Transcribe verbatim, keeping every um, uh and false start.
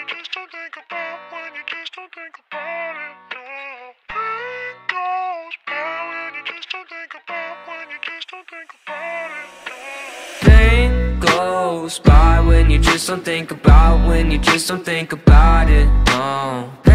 you just don't think about, when you just don't think about it, no. Pain goes by when you just don't think about, when you just don't think about it, no. Pain goes by when you just don't think about, when you just don't think about it, no.